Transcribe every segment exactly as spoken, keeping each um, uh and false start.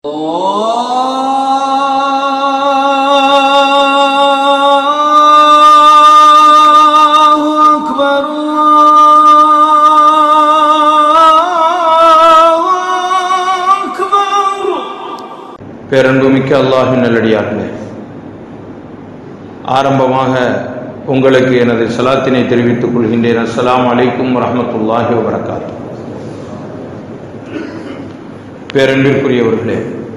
பேரன்புமிக்க அல்லாஹ்வின் நல்லடியார்களே, ஆரம்பமாக உங்களுக்கு எனது சலாத்தினை தெரிவித்துக் கொள்கின்றேன். அஸ்ஸலாமு அலைக்கும் வரஹ்மத்துல்லாஹி வபரகாத்துஹு. பேரன்பிற்குரியவர்களே,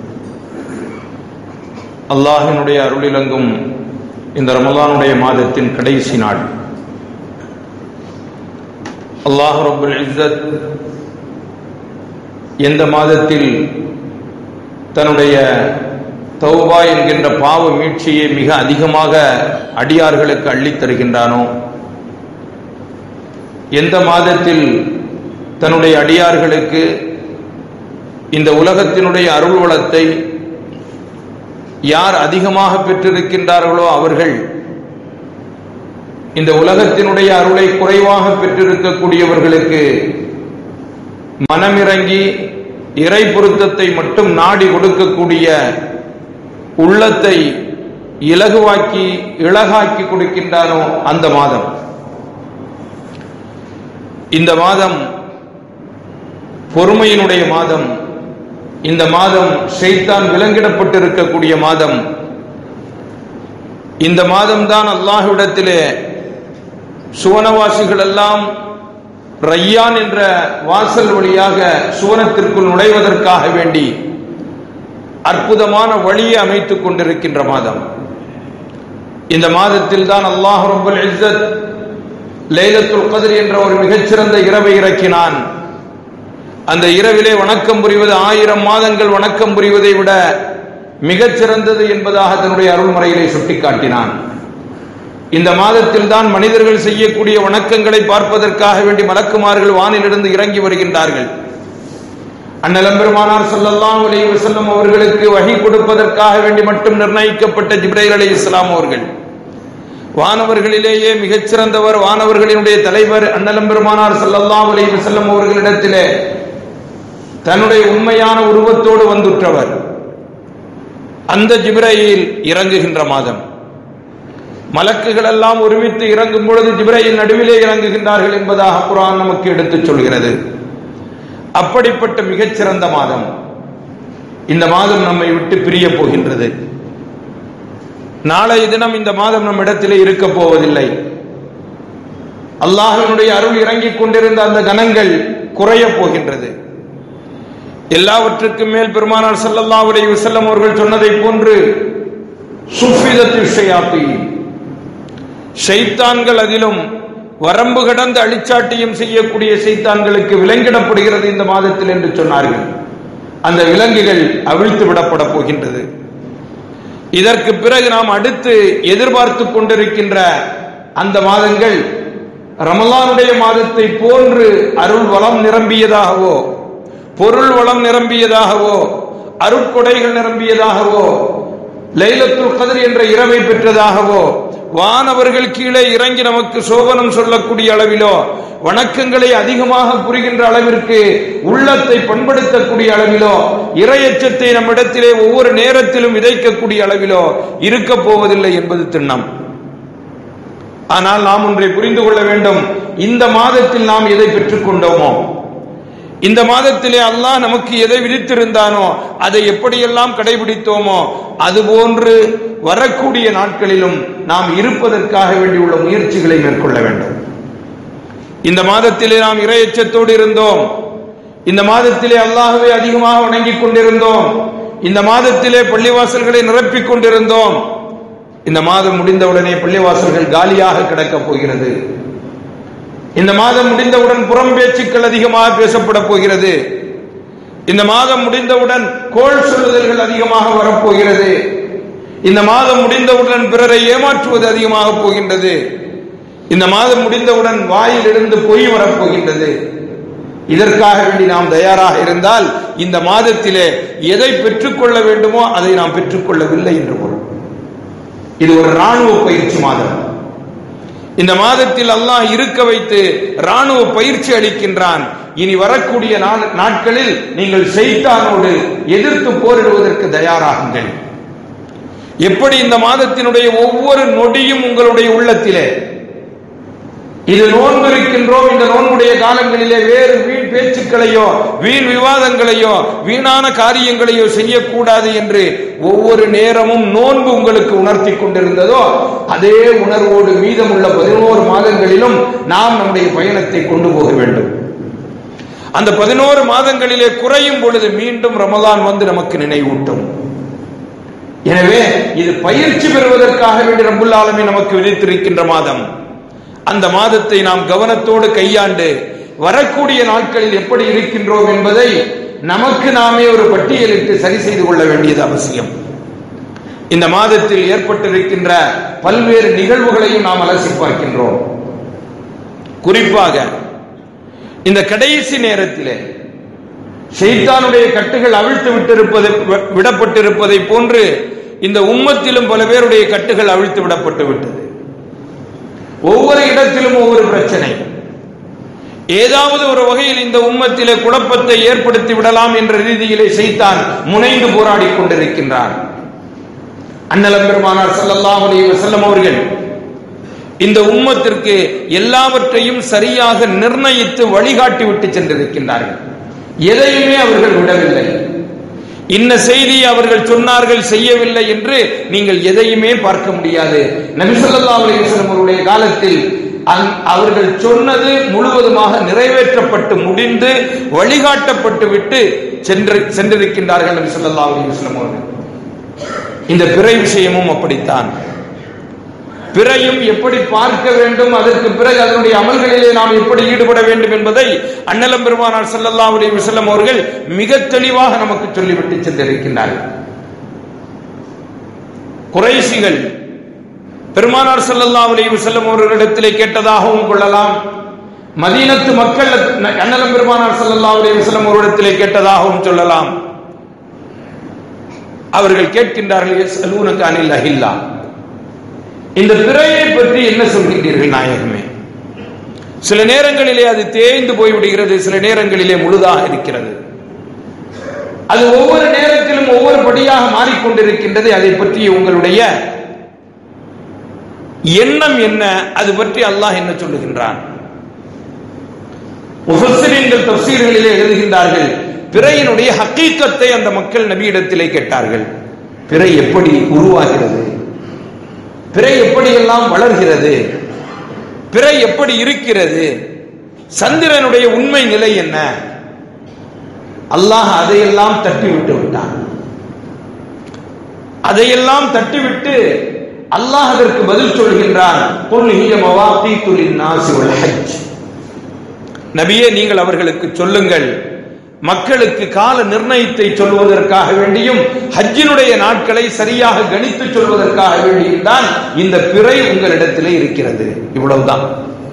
அல்லாஹ்வினுடைய அருளிலங்கும் இந்த ரமலானுடைய மாதத்தின் கடைசி நாள். அல்லாஹ் ரப்புல் இஸ்ஸத் எந்த மாதத்தில் தன்னுடைய தௌபா என்கின்ற பாவ மீட்சியை மிக அதிகமாக அடியார்களுக்கு அள்ளித் தருகின்றானோ, எந்த மாதத்தில் தன்னுடைய அடியார்களுக்கு இந்த உலகத்தினுடைய அருள் வளத்தை யார் அதிகமாக பெற்றிருக்கின்றார்களோ அவர்கள் இந்த உலகத்தினுடைய அருளை குறைவாக பெற்றிருக்கக்கூடியவர்களுக்கு மனமிறங்கி இறை பொருத்தத்தை மட்டும் நாடி கொடுக்கக்கூடிய உள்ளத்தை இலகுவாக்கி இலகாக்கி கொடுக்கின்றானோ அந்த மாதம். இந்த மாதம் பொறுமையினுடைய மாதம். இந்த மாதம் ஷைத்தான் விலங்கிடப்பட்டிருக்கக்கூடிய மாதம். இந்த மாதம்தான் அல்லாஹ்விடத்திலே சுவனவாசிகள் எல்லாம் ரய்யான் என்ற வாசல் வழியாக சுவனத்திற்குள் நுழைவதற்காக வேண்டி அற்புதமான வழியை அமைத்துக் கொண்டிருக்கின்ற மாதம். இந்த மாதத்தில் தான் அல்லாஹ் ரப்புல் இஸ்ஸத் லைலத்துல் கத்ர் என்ற ஒரு மிகச்சிறந்த இரவை இறக்கினான். அந்த இரவிலே வணக்கம் புரிவது ஆயிரம் மாதங்கள் வணக்கம் புரிவதை விட மிகச்சிறந்தது என்பதாக தன்னுடைய அருள்மறையிலே சுட்டிக்காட்டினான். இந்த மாதத்தில் தான் மனிதர்கள் செய்யக்கூடிய வணக்கங்களை பார்ப்பதற்காக வேண்டி மலக்குமார்கள் வானிலிருந்து இறங்கி வருகின்றார்கள். அண்ணல் பெருமானார் ஸல்லல்லாஹு அலைஹி வஸல்லம் அவர்களுக்கு வஹி கொடுப்பதற்காக வேண்டி மட்டும் நிர்ணயிக்கப்பட்ட ஜிப்ரீல் அலைஹிஸ்ஸலாம் அவர்கள் வானவர்களிலேயே மிகச்சிறந்தவர், வானவர்களினுடைய தலைவர் அண்ணல் பெருமானார் ஸல்லல்லாஹு அலைஹி வஸல்லம் அவர்களிடத்திலே தன்னுடைய உண்மையான உருவத்தோடு வந்துற்றவர். அந்த ஜிப்ரீல் இறங்குகின்ற மாதம். மலக்குகள் எல்லாம் ஒருமித்து இறங்கும் பொழுது ஜிப்ரீல் நடுவிலே இறங்குகின்றார்கள் என்பதாக குர்ஆன் நமக்கு எடுத்துச் சொல்கிறது. அப்படிப்பட்ட மிகச்சிறந்த மாதம். இந்த மாதம் நம்மை விட்டு பிரிய போகின்றது. நாளைய தினம் இந்த மாதம் நம் இடத்திலே இருக்க போவதில்லை. அல்லாஹ்வினுடைய அருள் இறங்கிக் கொண்டிருந்த அந்த கணங்கள் குறைய போகின்றது. எல்லாவற்றுக்கும் மேல் பெருமானார் ஸல்லல்லாஹு அலைஹி வஸல்லம் அவர்கள் சொன்னதை போன்று சுஃபிதத்து ஷயாத்தீன், ஷைத்தான்கள் அதிலும் வரம்பு கடந்து அழிச்சாட்டியம் செய்யக்கூடிய ஷைத்தான்களுக்கு விலங்கிடப்படுகிறது இந்த மாதத்தில் என்று சொன்னார்கள். அந்த விலங்குகள் அவிழ்த்து விடப்பட போகின்றது. இதற்கு பிறகு நாம் அடுத்து எதிர்பார்த்து கொண்டிருக்கின்ற அந்த மாதங்கள் ரமலானுடைய மாதத்தை போன்று அருள் வளம் நிரம்பியதாகவோ, பொருள் வளம் நிரம்பியதாகவோ, அருட்கொடைகள் நிரம்பியதாகவோ, லைலத்துல் கத்ர் என்ற இரவை பெற்றதாகவோ, வானவர்கள் கீழே இறங்கி நமக்கு சோபனம் சொல்லக்கூடிய அளவிலோ, வணக்கங்களை அதிகமாக புரிகின்ற அளவிற்கு உள்ளத்தை பண்படுத்தக்கூடிய அளவிலோ, இறையச்சத்தை நம்மிடத்திலே ஒவ்வொரு நேரத்திலும் விதைக்கக்கூடிய அளவிலோ இருக்க போவதில்லை என்பது திண்ணம். ஆனால் நாம் ஒன்றை புரிந்து கொள்ள வேண்டும். இந்த மாதத்தில் நாம் எதை பெற்றுக் கொண்டோமோ, இந்த மாதத்திலே அல்லாஹ் நமக்கு எதை விதித்திருந்தானோ அதை எப்படியெல்லாம் கடைபிடித்தோமோ அதுபோன்று வரக்கூடிய நாட்களிலும் நாம் இருப்பதற்காக வேண்டியுள்ள முயற்சிகளை மேற்கொள்ள வேண்டும். இந்த மாதத்திலே நாம் இறையச்சத்தோடு இருந்தோம். இந்த மாதத்திலே அல்லாஹ்வை அதிகமாக வணங்கிக் கொண்டிருந்தோம். இந்த மாதத்திலே பள்ளிவாசல்களை நிரப்பிக் கொண்டிருந்தோம். இந்த மாதம் முடிந்தவுடனே பள்ளிவாசல்கள் காலியாக கிடக்கப் போகிறது. இந்த மாதம் முடிந்தவுடன் புறம் பேச்சுக்கள் அதிகமாக பேசப்பட போகிறது. இந்த மாதம் முடிந்தவுடன் கோள் சொல்லுதல்கள் அதிகமாக வரப்போகிறது. இந்த மாதம் முடிந்தவுடன் பிறரை ஏமாற்றுவது அதிகமாக போகின்றது. இந்த மாதம் முடிந்தவுடன் வாயில் இருந்து பொய் வரப்போகின்றது. இதற்காக வேண்டி நாம் தயாராக இருந்தால் இந்த மாதத்திலே எதை பெற்றுக்கொள்ள வேண்டுமோ அதை நாம் பெற்றுக்கொள்ளவில்லை என்று பொருள். இது ஒரு ராணுவ பயிற்சி மாதம். இந்த மாதத்தில் அல்லாஹ் இருக்க வைத்து ராணுவ பயிற்சி அளிக்கின்றான். இனி வரக்கூடிய நாட்களில் நீங்கள் ஷைத்தானோடு எதிர்த்து போரிடுவதற்கு தயாராகுங்கள். எப்படி இந்த மாதத்தினுடைய ஒவ்வொரு நொடியும் உங்களுடைய உள்ளத்திலே இது நோன்பு இருக்கின்றோம், இந்த நோன்புடைய காலங்களிலே வேறு வீண் பேச்சுக்களையோ வீண் விவாதங்களையோ வீணான காரியங்களையோ செய்யக்கூடாது என்று ஒவ்வொரு நேரமும் நோன்பு உங்களுக்கு உணர்த்தி கொண்டிருந்ததோ, அதே உணர்வோடு மீதமுள்ள பதினோரு மாதங்களிலும் நாம் நம்முடைய பயணத்தை கொண்டு போக வேண்டும். அந்த பதினோரு மாதங்களிலே குறையும் பொழுது மீண்டும் ரமலான் வந்து நமக்கு நினைவூட்டும். எனவே இது பயிற்சி பெறுவதற்காக வேண்டி ரப்புல் ஆலமீன் நமக்கு விதித்திருக்கின்ற மாதம். அந்த மாதத்தை நாம் கவனத்தோடு கையாண்டு வரக்கூடிய நாட்களில் எப்படி இருக்கின்றோம் என்பதை நமக்கு நாமே ஒரு பட்டியலிட்டு சரி செய்து கொள்ள வேண்டியது அவசியம். இந்த மாதத்தில் ஏற்பட்டிருக்கின்ற பல்வேறு நிகழ்வுகளையும் நாம் அலசி பார்க்கின்றோம். குறிப்பாக இந்த கடைசி நேரத்திலே ஷைத்தானுடைய கட்டுகள் அவிழ்த்து விட்டிருப்பது விடப்பட்டிருப்பதை போன்று இந்த உம்மத்திலும் பல பேருடைய கட்டுகள் அவிழ்த்து விடப்பட்டு விட்டது. ஒவ்வொரு இடத்திலும் ஒவ்வொரு பிரச்சனை, ஏதாவது ஒரு வகையில் இந்த உம்மத்திலே குழப்பத்தை ஏற்படுத்தி விடலாம் என்ற ரீதியிலே ஷைத்தான் முனைந்து போராடி கொண்டிருக்கின்றார். அண்ணலம் பெருமானார் ஸல்லல்லாஹு அலைஹி வஸல்லம் அவர்கள் இந்த உம்மத்திற்கு எல்லாவற்றையும் சரியாக நிர்ணயித்து வழிகாட்டி விட்டு சென்றிருக்கின்றார்கள். எதையுமே அவர்கள் விடவில்லை. இன்ன செய்தியை அவர்கள் சொன்னார்கள் செய்யவில்லை என்று நீங்கள் எதையுமே பார்க்க முடியாது. நபி ஸல்லல்லாஹு அலைஹி வஸல்லம் அவருடைய காலத்தில் அவர்கள் சொன்னது முழுவதுமாக நிறைவேற்றப்பட்டு முடிந்து வழிகாட்டப்பட்டு விட்டு சென்று சென்றிருக்கின்றார்கள் நபி ஸல்லல்லாஹு அலைஹி வஸல்லம் அவர்கள். இந்த பிறை விஷயமும் அப்படித்தான். பிறையும் எப்படி பார்க்க வேண்டும், அதற்கு பிறகு அதனுடைய அமல்களிலே நாம் எப்படி ஈடுபட வேண்டும் என்பதை அண்ணலம் பெருமானார் ஸல்லல்லாஹு அலைஹி வஸல்லம் அவர்கள் மிக தெளிவாக நமக்கு சொல்லிவிட்டு சென்றிருக்கின்றார்கள். குறைஷிகள் பெருமானார் ஸல்லல்லாஹு அலைஹி வஸல்லம் அவர்களிடத்திலே கேட்டதாகவும் கொள்ளலாம், மதீனத்து மக்கள் அண்ணலம் பெருமானார் ஸல்லல்லாஹு அலைஹி வஸல்லம் அவர்களிடத்திலே கேட்டதாகவும் சொல்லலாம். அவர்கள் கேட்கின்றார்கள், யஸ்அலூனக அனில் அஹில்லா, இந்த பிறையை பற்றி என்ன சொல்கின்றீர்கள் நாயகமே? சில நேரங்களிலே அது தேய்ந்து போய்விடுகிறது, சில நேரங்களிலே முழுதாக இருக்கிறது. அது ஒவ்வொரு நேரத்திலும் ஒவ்வொரு படியாக மாறிக்கொண்டிருக்கின்றது. அதை பற்றி உங்களுடைய எண்ணம் என்ன? அது பற்றி அல்லாஹ் என்ன சொல்லுகின்றான்? முஃபஸ்ஸிரீன்கள் தஃப்சீர்களிலே எழுதுகின்றார்கள், பிறையினுடைய ஹக்கீக்கத்தை அந்த மக்கள் நபியிடத்திலே கேட்டார்கள். பிறை எப்படி உருவாகிறது, பிறை எப்படியெல்லாம் வளர்கிறது, பிறை எப்படி இருக்கிறது, சந்திரனுடைய உண்மை நிலை என்ன? அல்லாஹ் அதையெல்லாம் தட்டிவிட்டு விட்டான். அதையெல்லாம் தட்டிவிட்டு அல்லாஹ் அதற்கு பதில் சொல்கின்றான், குல் ஹிய மவாகீது லின்னாஸி வல் ஹஜ். நபியே, நீங்கள் அவர்களுக்கு சொல்லுங்கள், மக்களுக்கு கால நிர்ணயத்தை சொல்வதற்காக வேண்டியும் ஹஜ்ஜினுடைய நாட்களை சரியாக கணித்து சொல்வதற்காக வேண்டியும் தான் இந்த பிறை உங்களிடத்திலே இருக்கிறது. இவ்வளவுதான்.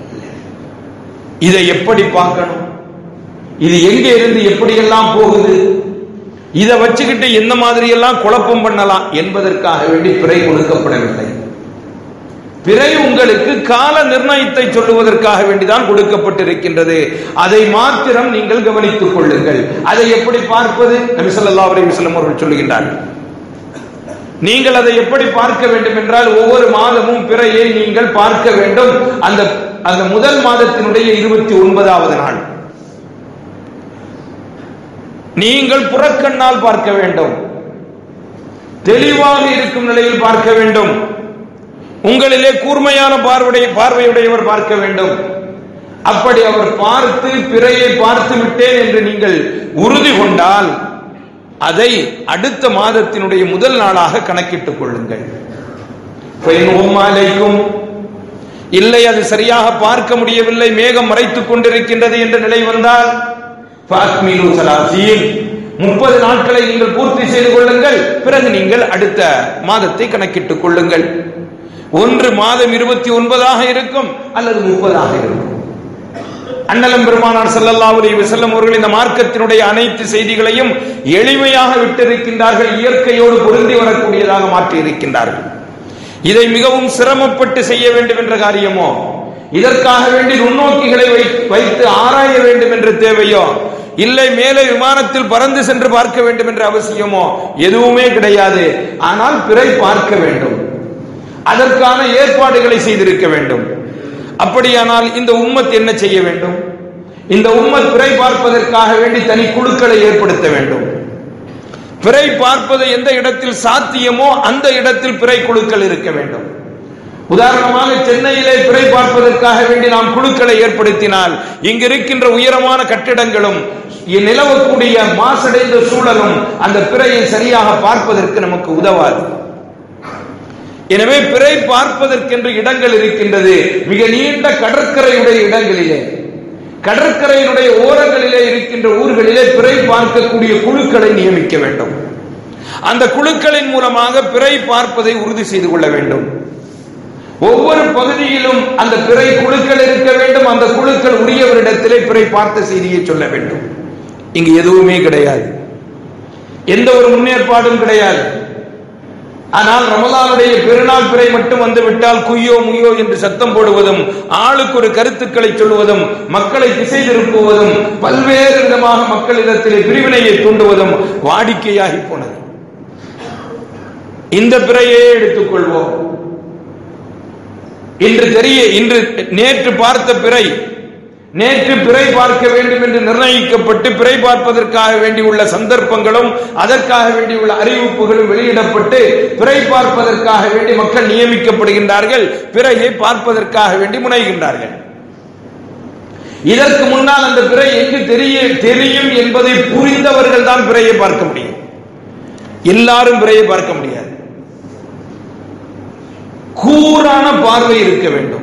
இதை எப்படி பார்க்கணும், இது எங்க இருந்து எப்படியெல்லாம் போகுது, இதை வச்சுக்கிட்டு எந்த மாதிரி எல்லாம் குழப்பம் பண்ணலாம் என்பதற்காக வேண்டி பிறை கொடுக்கப்படவில்லை. பிறை உங்களுக்கு கால நிர்ணயத்தை சொல்லுவதற்காக வேண்டிதான் கொடுக்கப்பட்டிருக்கின்றது. அதை மாத்திரம் நீங்கள் கவனித்துக் கொள்ளுங்கள். அதை எப்படி பார்ப்பது? நபி ஸல்லல்லாஹு அலைஹி வஸல்லம் அவர்கள் சொல்லுகின்றார்கள், நீங்கள் அதை எப்படி பார்க்க வேண்டும் என்றால், ஒவ்வொரு மாதமும் பிறையை நீங்கள் பார்க்க வேண்டும். அந்த அந்த முதல் மாதத்தினுடைய இருபத்தி ஒன்பதாவது நாள் நீங்கள் புறக்கண்ணால் பார்க்க வேண்டும். தெளிவாக இருக்கும் நிலையில் பார்க்க வேண்டும். உங்களிலே கூர்மையான பார்வையுடைய பார்வையுடையவர் பார்க்க வேண்டும். அப்படி அவர் பார்த்து பிறையை பார்த்து விட்டேன் என்று நீங்கள் உறுதி கொண்டால் அதை அடுத்த மாதத்தினுடைய முதல் நாளாக கணக்கிட்டுக் கொள்ளுங்கள். இல்லை, அது சரியாக பார்க்க முடியவில்லை, மேகம் மறைத்துக் கொண்டிருக்கின்றது என்ற நிலை வந்தால் முப்பது நாட்களை நீங்கள் பூர்த்தி செய்து கொள்ளுங்கள். பிறகு நீங்கள் அடுத்த மாதத்தை கணக்கிட்டுக் கொள்ளுங்கள். ஒன்று மாதம் இருபத்தி ஒன்பதாக இருக்கும் அல்லது முப்பதாக இருக்கும். அண்ணலம் பெருமானார் ஸல்லல்லாஹு அலைஹி வஸல்லம் அவர்கள் இந்த மார்க்கத்தினுடைய அனைத்து செய்திகளையும் எளிமையாக விட்டிருக்கின்றார்கள். இயற்கையோடு பொருந்தி வரக்கூடியதாக மாற்றி இருக்கின்றார்கள். இதை மிகவும் சிரமப்பட்டு செய்ய வேண்டும் என்ற காரியமோ, இதற்காக வேண்டி நுண்ணோக்கிகளை வைத்து ஆராய வேண்டும் என்ற தேவையோ, இல்லை மேலே விமானத்தில் பறந்து சென்று பார்க்க வேண்டும் என்ற அவசியமோ எதுவுமே கிடையாது. ஆனால் பிறை பார்க்க வேண்டும், அதற்கான ஏற்பாடுகளை செய்திருக்க வேண்டும். அப்படியானால் இந்த உம்மத் என்ன செய்ய வேண்டும்? இந்த உம்மத் பிறை பார்ப்பதற்காக வேண்டி தனி குழுக்களை ஏற்படுத்த வேண்டும். பிறை பார்ப்பது எந்த இடத்தில் சாத்தியமோ அந்த இடத்தில் பிறை குழுக்கள் இருக்க வேண்டும். உதாரணமாக சென்னையிலே பிறை பார்ப்பதற்காக வேண்டி நாம் குழுக்களை ஏற்படுத்தினால் இங்கு இருக்கின்ற உயரமான கட்டிடங்களும் நிலவக்கூடிய மாசடைந்த சூழலும் அந்த பிறையை சரியாக பார்ப்பதற்கு நமக்கு உதவாது. எனவே பிறை பார்ப்பதற்கென்று இடங்கள் இருக்கின்றது. மிக நீண்ட கடற்கரையுடைய இடங்களிலே, கடற்கரையினுடைய ஓரங்களிலே இருக்கின்ற ஊர்களிலே பிறை பார்க்கக்கூடிய குழுக்களை நியமிக்க வேண்டும். அந்த குழுக்களின் மூலமாக பிறை பார்ப்பதை உறுதி செய்து கொள்ள வேண்டும். ஒவ்வொரு பகுதியிலும் அந்த பிறை குழுக்கள் இருக்க வேண்டும். அந்த குழுக்கள் உரியவரிடத்திலே பிறை பார்த்த செய்தியை சொல்ல வேண்டும். இங்கு எதுவுமே கிடையாது, எந்த ஒரு முன்னேற்பாடும் கிடையாது. ஆனால் ரமலானுடைய பெருநாள் பிறை மட்டும் வந்துவிட்டால் குய்யோ முய்யோ என்று சத்தம் போடுவதும், ஆளுக்கு ஒரு கருத்துக்களை சொல்வதும், மக்களை திசை திருப்புவதும், பல்வேறு விதமாக மக்களிடத்திலே பிரிவினையை தூண்டுவதும் வாடிக்கையாகி போனது. இந்த பிறையே எடுத்துக்கொள்வோம். இன்று தெரிய இன்று நேற்று பார்த்த பிறை, நேற்று பிறை பார்க்க வேண்டும் என்று நிர்ணயிக்கப்பட்டு பிறை பார்ப்பதற்காக வேண்டியுள்ள சந்தர்ப்பங்களும் அதற்காக வேண்டியுள்ள அறிவிப்புகளும் வெளியிடப்பட்டு பிறை பார்ப்பதற்காக வேண்டி மக்கள் நியமிக்கப்படுகின்றார்கள், பிறையை பார்ப்பதற்காக வேண்டி முனைகின்றார்கள். இதற்கு முன்னால் அந்த பிறை எங்கு தெரிய தெரியும் என்பதை புரிந்தவர்கள் தான் பிறையை பார்க்க முடியும். எல்லாரும் பிறையை பார்க்க முடியாது. கூரான பார்வை இருக்க வேண்டும்.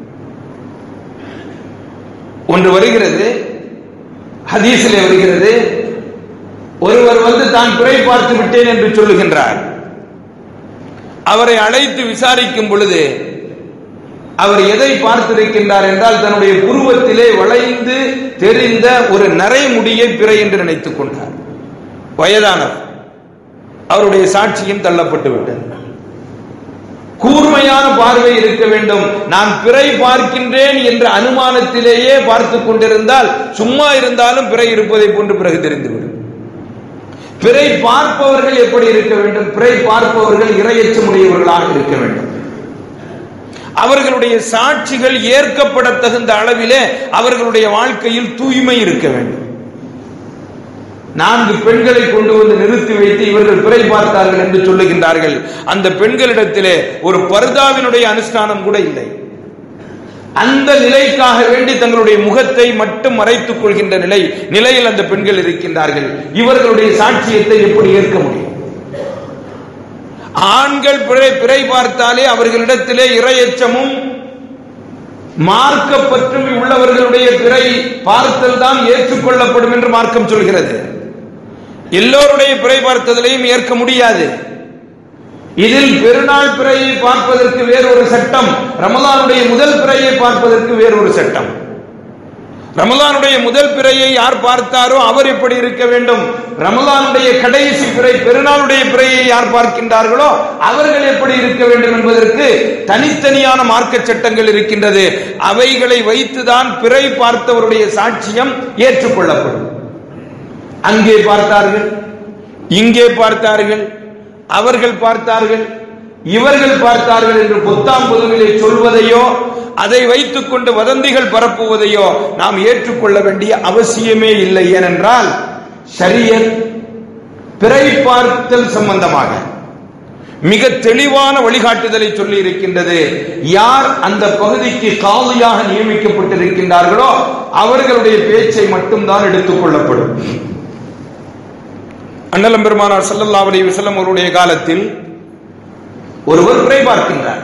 ஒன்று வருகிறது, ஹதீஸிலே வருகிறது, ஒருவர் வந்து தான் பிறை பார்த்து விட்டேன் என்று சொல்லுகின்றார். அவரை அழைத்து விசாரிக்கும் பொழுது அவர் எதை பார்த்திருக்கின்றார் என்றால் தன்னுடைய புருவத்திலே வளைந்து தெரிந்த ஒரு நரைமுடியை பிறை என்று நினைத்துக் கொண்டார். வயதானவர், அவருடைய சாட்சியும் தள்ளப்பட்டு விட்டது. கூர்மையான பார்வை இருக்க வேண்டும். நான் பிறை பார்க்கின்றேன் என்ற அனுமானத்திலேயே பார்த்து கொண்டிருந்தால் சும்மா இருந்தாலும் பிறை இருப்பதை போன்று பிறகு தெரிந்துவிடும். பிறை பார்ப்பவர்கள் எப்படி இருக்க வேண்டும்? பிறை பார்ப்பவர்கள் இரையச்சமுடையவர்களாக இருக்க வேண்டும். அவர்களுடைய சாட்சிகள் ஏற்கப்பட தகுந்த அளவிலே அவர்களுடைய வாழ்க்கையில் தூய்மை இருக்க வேண்டும். நான்கு பெண்களை கொண்டு வந்து நிறுத்தி வைத்து இவர்கள் பிறை பார்த்தார்கள் என்று சொல்லுகின்றார்கள். அந்த பெண்களிடத்திலே ஒரு பர்தாவினுடைய அனுஷ்டானம் கூட இல்லை. அந்த நிலைக்காக வேண்டி தங்களுடைய முகத்தை மட்டும் மறைத்துக் கொள்கின்ற நிலை நிலையில் அந்த பெண்கள் இருக்கின்றார்கள். இவர்களுடைய சாட்சியத்தை எப்படி ஏற்க முடியும்? ஆண்கள் பிறை பிறை பார்த்தாலே அவர்களிடத்திலே இரையச்சமும் மார்க்கப்பற்றும் உள்ளவர்களுடைய பிறை பார்த்தல் தான் ஏற்றுக்கொள்ளப்படும் என்று மார்க்கம் சொல்கிறது. எல்லோருடைய பிறை பார்த்ததிலையும் ஏற்க முடியாது. இதில் பெருநாள் பிறையை பார்ப்பதற்கு வேறொரு சட்டம், ரமலானுடைய முதல் பிறையை பார்ப்பதற்கு வேறொரு சட்டம். ரமலானுடைய முதல் பிறையை யார் பார்த்தாரோ அவர் எப்படி இருக்க வேண்டும், ரமலானுடைய கடைசி பிறை பெருநாளுடைய பிறையை யார் பார்க்கின்றார்களோ அவர்கள் எப்படி இருக்க வேண்டும் என்பதற்கு தனித்தனியான மார்க்க சட்டங்கள் இருக்கின்றது. அவைகளை வைத்துதான் பிறை பார்த்தவருடைய சாட்சியம் ஏற்றுக்கொள்ளப்படும். அங்கே பார்த்தார்கள், இங்கே பார்த்தார்கள், அவர்கள் பார்த்தார்கள், இவர்கள் பார்த்தார்கள் என்று பொத்தாம் பொதுவிலே சொல்வதையோ அதை வைத்துக் கொண்டு வதந்திகள் பரப்புவதையோ நாம் ஏற்றுக்கொள்ள வேண்டிய அவசியமே இல்லை. ஏனென்றால் ஷரியத் பிறை பார்த்தல் சம்பந்தமாக மிக தெளிவான வழிகாட்டுதலை சொல்லி இருக்கின்றது. யார் அந்த பகுதிக்கு காலியாக நியமிக்கப்பட்டிருக்கின்றார்களோ அவர்களுடைய பேச்சை மட்டும்தான் எடுத்துக் கொள்ளப்படும். அண்ணலம் பெருமானார் ஸல்லல்லாஹு அலைஹி வஸல்லம் அவருடைய காலத்தில் ஒருவர் பிறை பார்க்கின்றார்.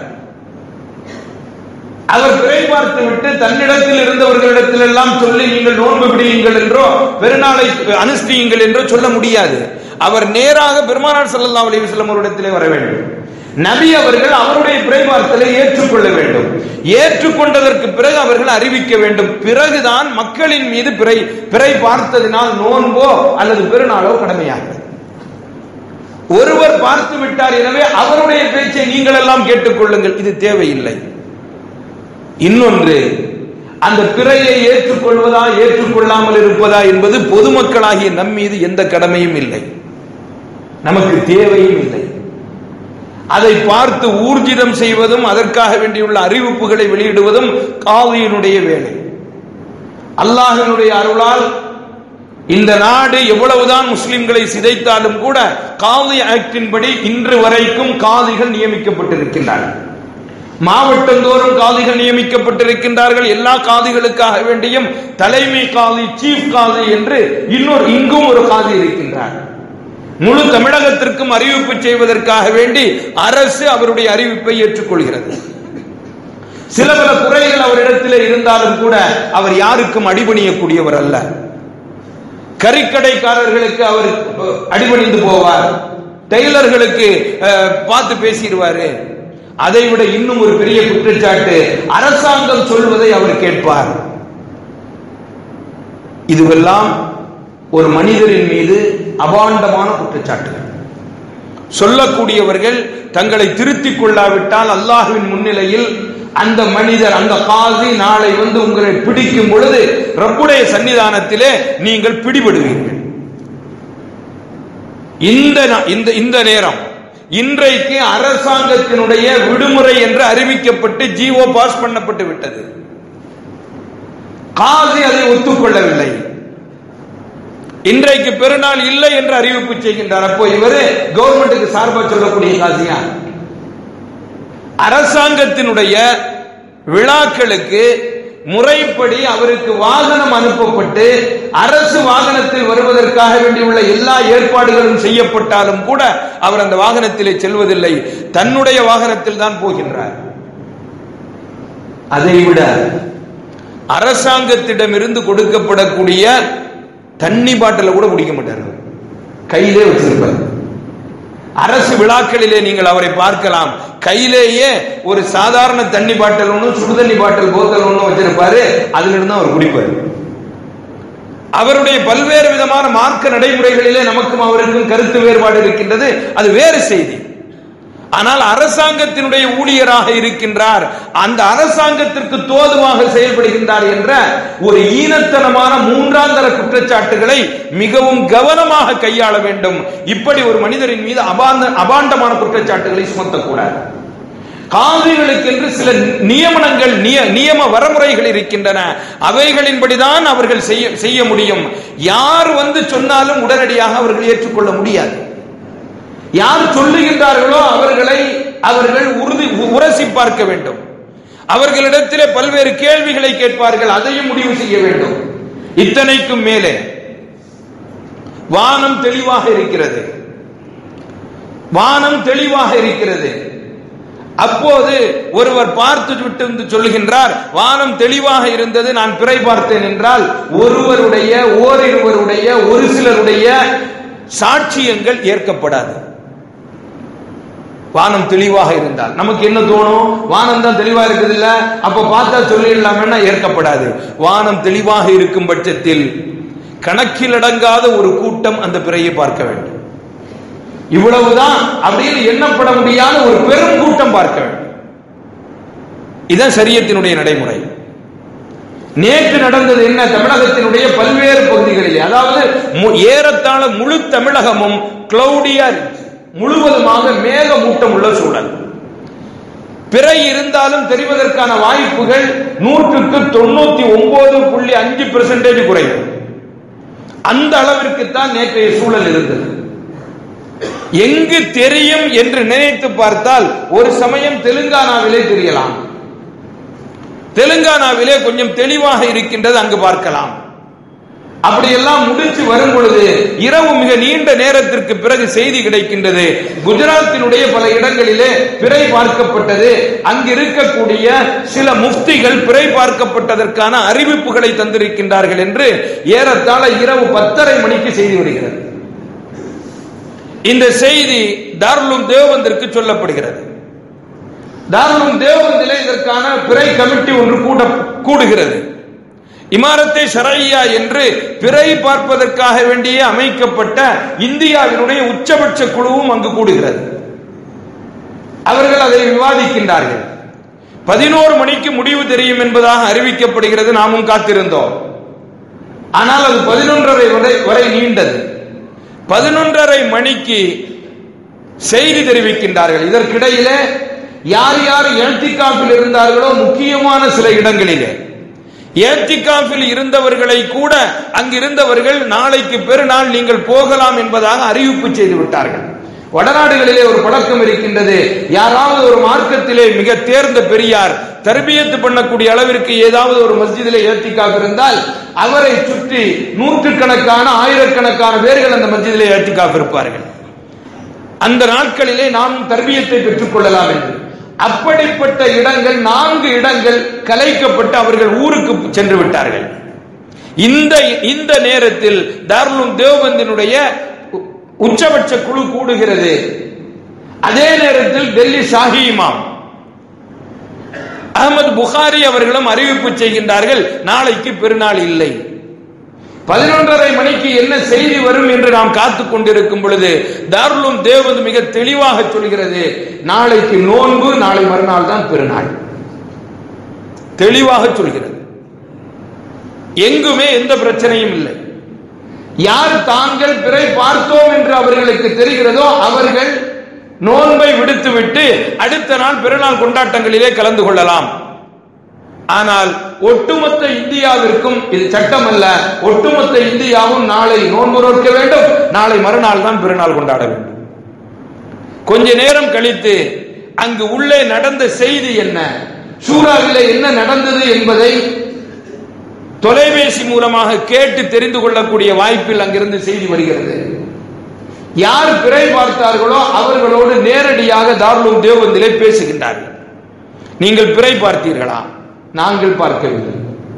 அவர் பிறை பார்த்து விட்டு தன்னிடத்தில் இருந்தவர்களிடத்தில் எல்லாம் சொல்லி நீங்கள் நோன்பு பிடியுங்கள் என்றோ பெருநாளை அனுஷ்டியுங்கள் என்றோ சொல்ல முடியாது. அவர் நேராக பெருமானார் ஸல்லல்லாஹு அலைஹி வஸல்லம் அவரிடத்திலே வர வேண்டும். நபி அவர்கள் அவருடைய பிறை பார்த்தலை ஏற்றுக்கொள்ள வேண்டும். ஏற்றுக்கொண்டதற்கு பிறகு அவர்கள் அறிவிக்க வேண்டும். பிறகுதான் மக்களின் மீது பிறை பிறை பார்த்ததினால் நோன்போ அல்லது பெருநாளோ கடமையாகிறது. ஒருவர் பார்த்து விட்டார், எனவே அவருடைய பேச்சை நீங்கள் எல்லாம் கேட்டுக்கொள்ளுங்கள், இது தேவையில்லை. இன்னொன்று, அந்த பிறையை ஏற்றுக்கொள்வதா ஏற்றுக்கொள்ளாமல் இருப்பதா என்பது பொதுமக்களாகிய நம் மீது எந்த கடமையும் இல்லை, நமக்கு தேவையும் இல்லை. அதை பார்த்து ஊர்ஜிதம் செய்வதும் அதற்காக வேண்டியுள்ள அறிவிப்புகளை வெளியிடுவதும் காதியினுடைய வேலை. அல்லாஹ்வினுடைய அருளால் இந்த நாடு எவ்வளவுதான் முஸ்லிம்களை சிதைத்தாலும் கூட காதி ஆக்டின் படி இன்று வரைக்கும் காதிகள் நியமிக்கப்பட்டிருக்கின்றார்கள். மாவட்டந்தோறும் காதிகள் நியமிக்கப்பட்டிருக்கின்றார்கள். எல்லா காதிகளுக்காக வேண்டியும் தலைமை காதி, சீஃப் காதி என்று இன்னொரு இங்கும் ஒரு காதி இருக்கின்றார். முழு தமிழகத்திற்கும் அறிவிப்பு செய்வதற்காக வேண்டி அரசு அவருடைய அறிவிப்பை ஏற்றுக்கொள்கிறது. சில பல குறைகள் அவரிடத்தில் இருந்தாலும் கூட அவர் யாருக்கும் அடிபணியக்கூடியவர் அல்ல. கறிக்கடைக்காரர்களுக்கு அவர் அடிபணிந்து போவார், டெய்லர்களுக்கு பார்த்து பேசிடுவாரு. அதை விட இன்னும் ஒரு பெரிய குற்றச்சாட்டு, அரசாங்கம் சொல்வதை அவர் கேட்பார். இதுவெல்லாம் ஒரு மனிதரின் மீது அபாண்டமான குற்றச்சாட்டுகள். சொல்லக்கூடியவர்கள் தங்களை திருத்திக் கொள்ளாவிட்டால் அல்லாஹ்வின் முன்னிலையில் அந்த மனிதர், அந்த காதி நாளை வந்து உங்களை பிடிக்கும் பொழுது ரப்புடைய சன்னிதானத்திலே நீங்கள் பிடிபடுவீர்கள். இந்த இந்த நேரம் இன்றைக்கு அரசாங்கத்தினுடைய விடுமுறை என்று அறிவிக்கப்பட்டு ஜிஓ பாஸ் பண்ணப்பட்டு விட்டது. காதி அதை ஒத்துக்கொள்ளவில்லை. இன்றைக்கு பெருநாள் இல்லை என்று அறிவிப்பு செய்கின்றார். அப்போ இவரு கவர்மெண்ட்டுக்கு சார்பாக சொல்லக்கூடிய காசியா? அரசாங்கத்தினுடைய விழாக்களுக்கு முறைப்படி அவருக்கு வாகனம் அனுப்பப்பட்டு அரசு வாகனத்தில் வருவதற்காக வேண்டியுள்ள எல்லா ஏற்பாடுகளும் செய்யப்பட்டாலும் கூட அவர் அந்த வாகனத்திலே செல்வதில்லை, தன்னுடைய வாகனத்தில் தான் போகின்றார். அதைவிட அரசாங்கத்திடமிருந்து கொடுக்கப்படக்கூடிய தண்ணி பாட்டில கூட குடிக்க மாட்டார்கள், கையிலே வச்சிருப்பார். அரசு விழாக்களிலே நீங்கள் அவரை பார்க்கலாம், கையிலேயே ஒரு சாதாரண தண்ணி பாட்டில் ஒன்றும் சுடுதண்ணி பாட்டில் போத்தல் ஒன்றும் வச்சிருப்பாரு, அதுல இருந்து அவர் குடிப்பார். அவருடைய பல்வேறு விதமான மார்க்க நடைமுறைகளிலே நமக்கும் அவருக்கும் கருத்து வேறுபாடு இருக்கின்றது, அது வேறு செய்தி. ஆனால் அரசாங்கத்தினுடைய ஊழியராக இருக்கின்றார், அந்த அரசாங்கத்திற்கு தோதுவாக செயல்படுகின்றார் என்ற ஒரு ஈனத்தனமான மூன்றாந்தர குற்றச்சாட்டுகளை மிகவும் கவனமாக கையாள வேண்டும். இப்படி ஒரு மனிதரின் மீது அபாண்ட அபாண்டமான குற்றச்சாட்டுகளை சுமத்தக்கூடாது. காதிகளுக்கென்று சில நியமனங்கள், நியம வரமுறைகள் இருக்கின்றன, அவைகளின்படிதான் அவர்கள் செய்ய செய்ய முடியும். யார் வந்து சொன்னாலும் உடனடியாக அவர்கள் ஏற்றுக்கொள்ள முடியாது. யார் சொல்லுகின்றார்களோ அவர்களை அவர்கள் உறுதி உரசி பார்க்க வேண்டும். அவர்களிடத்திலே பல்வேறு கேள்விகளை கேட்பார்கள், அதையும் முடிவு செய்ய வேண்டும். இத்தனைக்கும் மேலே வானம் தெளிவாக இருக்கிறது, வானம் தெளிவாக இருக்கிறது. அப்போது ஒருவர் பார்த்து விட்டு சொல்லுகின்றார், வானம் தெளிவாக இருந்தது, நான் பிறை பார்த்தேன் என்றால் ஒருவருடைய ஓரிருவருடைய ஒரு சிலருடைய சாட்சியங்கள் ஏற்கப்படாது. வானம் தெளிவாக இருந்தால் நமக்கு என்ன தோணும்? வானம் தான் தெளிவா இருக்குது இல்ல, அப்ப பார்த்தா சொல்லிடலாம்னா ஏற்கப்படாது. வானம் தெளிவாக இருக்கும் பட்சத்தில் கணக்கில் அடங்காத ஒரு கூட்டம் அந்த பிறையை பார்க்க வேண்டும். இவ்வளவுதான் அப்படின்னு எண்ணப்பட முடியாத ஒரு பெரும் கூட்டம் பார்க்க வேண்டும். இதுதான் ஷரியத்தினுடைய நடைமுறை. நேற்று நடந்தது என்ன? தமிழகத்தினுடைய பல்வேறு பகுதிகளிலே, அதாவது ஏறத்தாழ முழு தமிழகமும் கிளவுடியா முழுவதுமாக மேகமூட்டம் உள்ள சூழல். பிறை இருந்தாலும் தெரிவதற்கான வாய்ப்புகள் நூற்றுக்கு தொண்ணூத்தி ஒன்பது புள்ளி அஞ்சு பெர்சன்டேஜ் குறைவு. அந்த அளவிற்கு தான் நேற்றைய சூழல் இருந்தது. எங்கு தெரியும் என்று நினைத்து பார்த்தால் ஒரு சமயம் தெலுங்கானாவிலே தெரியலாம், தெலுங்கானாவிலே கொஞ்சம் தெளிவாக இருக்கின்றது, அங்கு பார்க்கலாம். அப்படியெல்லாம் முடிச்சு வரும் பொழுது இரவு மிக நீண்ட நேரத்திற்கு பிறகு செய்தி கிடைக்கின்றது, குஜராத்தினுடைய பல இடங்களிலே பிறை பார்க்கப்பட்டது. அங்கு இருக்கக்கூடிய சில முஃப்திகள் பிறை பார்க்கப்பட்டதற்கான அறிவிப்புகளை தந்திருக்கின்றார்கள் என்று ஏறத்தாழ இரவு பத்தரை மணிக்கு செய்தி வருகிறது. இந்த செய்தி தாருல் தேவபந்திற்கு சொல்லப்படுகிறது. தாருல் தேவபந்திலே இதற்கான பிறை கமிட்டி ஒன்று கூட கூடுகிறது. இமாரத்தை ஷரய்யா என்று பிறை பார்ப்பதற்காக வேண்டிய அமைக்கப்பட்ட இந்தியாவினுடைய உச்சபட்ச குழுவும் அங்கு கூடுகிறது. அவர்கள் அதை விவாதிக்கின்றார்கள். பதினோரு மணிக்கு முடிவு தெரியும் என்பதாக அறிவிக்கப்படுகிறது. நாமும் காத்திருந்தோம். ஆனால் அது பதினொன்றரை வரை வரை நீண்டது. பதினொன்றரை மணிக்கு செய்தி தெரிவிக்கின்றார்கள். இதற்கிடையிலே யார் யார் இஅ்திகாஃபில் இருந்தார்களோ முக்கியமான சில இடங்களிலே இஅ்திகாஃபில் இருந்தவர்களை கூட அங்கிருந்தவர்கள் நாளைக்கு பெருநாள் நீங்கள் போகலாம் என்பதாக அறிவிப்பு செய்து விட்டார்கள். வடநாடுகளிலே ஒரு பழக்கம் இருக்கின்றது. யாராவது ஒரு மார்க்கத்திலே மிக தேர்ந்த பெரியார் தர்பியத்து பண்ணக்கூடிய அளவிற்கு ஏதாவது ஒரு மஸ்ஜிதிலே இஅ்திகாஃப் இருந்தால் அவரை சுற்றி நூற்றுக்கணக்கான ஆயிரக்கணக்கான பேர்கள் அந்த மஸ்ஜிதிலே இஅ்திகாஃப் இருப்பார்கள். அந்த நாட்களிலே நாம் தர்பியத்தை பெற்றுக் கொள்ளலாம் என்று அப்படிப்பட்ட இடங்கள் நான்கு இடங்கள் கலைக்கப்பட்டு அவர்கள் ஊருக்கு சென்று விட்டார்கள். இந்த இந்த நேரத்தில் தாருல் தேவபந்தினுடைய உச்சபட்ச குழு கூடுகிறது. அதே நேரத்தில் டெல்லி ஷாஹி இமாம் அஹ்மத் புகாரி அவர்களும் அறிவிப்பு செய்கின்றார்கள், நாளைக்கு பெருநாள் இல்லை. பதினொன்றரை மணிக்கு என்ன செய்தி வரும் என்று நாம் காத்துக் கொண்டிருக்கும் பொழுது தாருல் தேவபந்த் மிக தெளிவாக சொல்கிறது, நாளைக்கு நோன்பு, நாளை மறுநாள் தான் பெருநாள். தெளிவாக சொல்கிறது. எங்குமே எந்த பிரச்சனையும் இல்லை. யார் தாங்கள் பிறை பார்த்தோம் என்று அவர்களுக்கு தெரிகிறதோ அவர்கள் நோன்பை விடுத்துவிட்டு அடுத்த நாள் பெருநாள் கொண்டாட்டங்களிலே கலந்து கொள்ளலாம். ஆனால் ஒட்டுமொத்த இந்தியாவிற்கும் இது சட்டம் அல்ல. ஒட்டுமொத்த இந்தியாவும் நாளை நோன்பு நோக்க வேண்டும், நாளை மறுநாள் தான் பெருநாள் கொண்டாட வேண்டும். கொஞ்ச நேரம் கழித்து அங்கு உள்ளே நடந்த செய்தி என்ன, சூறாவிலே என்ன நடந்தது என்பதை தொலைபேசி மூலமாக கேட்டு தெரிந்து கொள்ளக்கூடிய வாய்ப்பில் அங்கிருந்து செய்தி வருகிறது. யார் பிறை பார்த்தார்களோ அவர்களோடு நேரடியாக தாருல் தேவபந்திலே பேசுகின்றார்கள். நீங்கள் பிறை பார்த்தீர்களா? நாங்கள் பார்க்கவில்லை.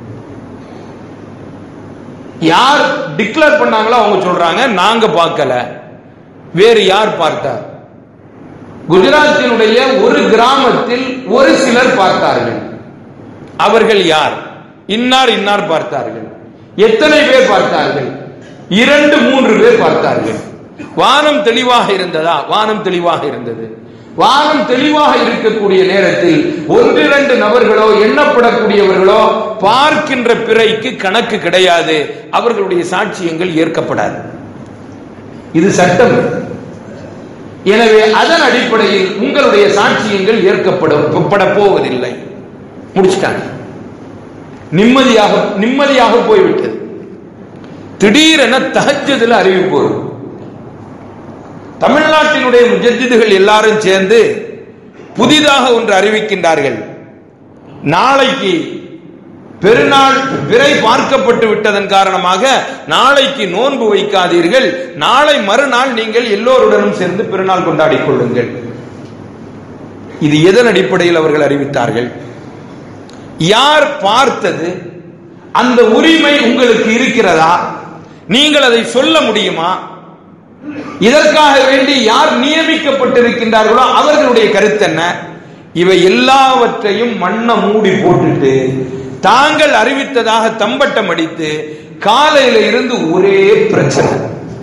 யார் டிக்ளேர் பண்ணாங்களோ அவங்க சொல்றாங்க நாங்க பார்க்கல. வேறு யார் பார்த்தார்? குஜராத்தினுடைய ஒரு கிராமத்தில் ஒரு சிலர் பார்த்தார்கள். அவர்கள் யார்? இன்னார் இன்னார் பார்த்தார்கள். எத்தனை பேர் பார்த்தார்கள்? இரண்டு மூன்று பேர் பார்த்தார்கள். வானம் தெளிவாக இருந்ததா? வானம் தெளிவாக இருந்தது. வானம் தெளிவாக இருக்கக்கூடிய நேரத்தில் ஒன்றிரண்டு நபர்களோ எண்ணப்படக்கூடியவர்களோ பார்க்கின்ற பிறைக்கு கணக்கு கிடையாது. அவர்களுடைய சாட்சியங்கள் ஏற்கப்படாது. இது சட்டம். எனவே அதன் அடிப்படையில் உங்களுடைய சாட்சியங்கள் ஏற்கப்பட போவதில்லை. முடிச்சுட்டாங்க. நிம்மதியாக நிம்மதியாக போய்விட்டது. திடீரென தஹஜ்ஜுதுல அறிவிப்பு வரும். தமிழ்நாட்டினுடைய முஜத்திதுகள் எல்லாரும் சேர்ந்து புதிதாக ஒன்று அறிவிக்கின்றார்கள். நாளைக்கு பெருநாள் பிறை பார்க்கப்பட்டு விட்டதன் காரணமாக நாளைக்கு நோன்பு வைக்காதீர்கள், நாளை மறுநாள் நீங்கள் எல்லோருடனும் சேர்ந்து பெருநாள் கொண்டாடிக் கொள்ளுங்கள். இது எதன் அடிப்படையில் அவர்கள் அறிவித்தார்கள்? யார் பார்த்தது? அந்த உரிமை உங்களுக்கு இருக்கிறதா? நீங்கள் அதை சொல்ல முடியுமா? இதற்காக வேண்டி யார் நியமிக்கப்பட்டிருக்கின்றார்களோ அவர்களுடைய கருத்து என்ன? இவை எல்லாவற்றையும் மண்ண மூடி போட்டுட்டு தாங்கள் அறிவித்ததாக தம்பட்டம் அடித்து காலையில இருந்து ஒரே பிரச்சனை.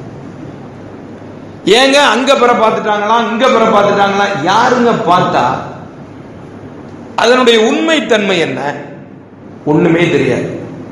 ஏங்க அங்க பிற பார்த்துட்டாங்களா, இங்க பிற பார்த்துட்டாங்களா? யாருங்க பார்த்தா? அதனுடைய உண்மை தன்மை என்ன? ஒண்ணுமே தெரியாது.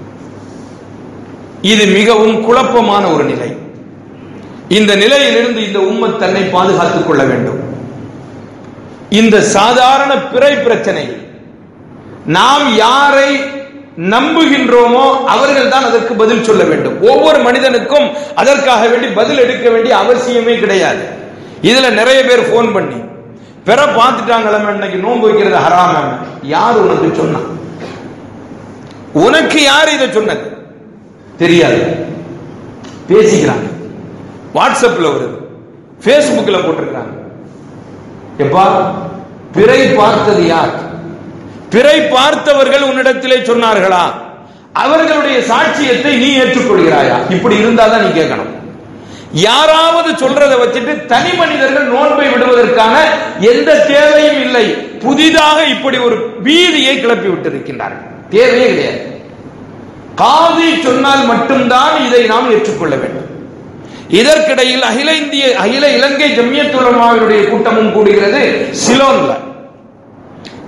இது மிகவும் குழப்பமான ஒரு நிலை. இந்த நிலையிலிருந்து இந்த உம்மத் தன்னை பாதுகாத்துக் கொள்ள வேண்டும். இந்த சாதாரண பிறை பிரச்சனை நாம் யாரை நம்புகின்றோமோ அவர்கள் தான் அதற்கு பதில் சொல்ல வேண்டும். ஒவ்வொரு மனிதனுக்கும் அதற்காக வேண்டி பதில் எடுக்க வேண்டிய அவசியமே கிடையாது. இதுல நிறைய பேர் போன் பண்ணி பிற பார்த்துட்டாங்களே, இன்னைக்கு நோன்பு வைக்கிறது ஹராம. யார் உனக்கு சொன்னா? உனக்கு யார் இதை சொன்னது? தெரியாது. பேசிக்கிறாங்க. வாட்ஸ்அப்ல வருது, பேஸ்புக்ல போட்டிருக்காங்க. எப்பா பிறை பார்த்தது யார்? பிறை பார்த்தவர்கள் உன்னிடத்திலே சொன்னார்களா? அவர்களுடைய சாட்சியத்தை நீ ஏற்றுக்கொள்கிறாயா? இப்படி இருந்தாதான் நீ கேட்கணும். யாராவது சொல்றதை வச்சுட்டு தனி மனிதர்கள் நோன்பை விடுவதற்கான எந்த தேவையும் இல்லை. புதிதாக இப்படி ஒரு பீதியை கிளப்பி விட்டிருக்கின்றார்கள். தேவையே கிடையாது. காதி சொன்னால் மட்டும்தான் இதை நாம் ஏற்றுக்கொள்ள வேண்டும். இதற்கிடையில் அகில இந்திய அகில இலங்கை ஜம்மியத் உலமாவினுடைய கூட்டமும் கூடுகிறது சிலோன்ல.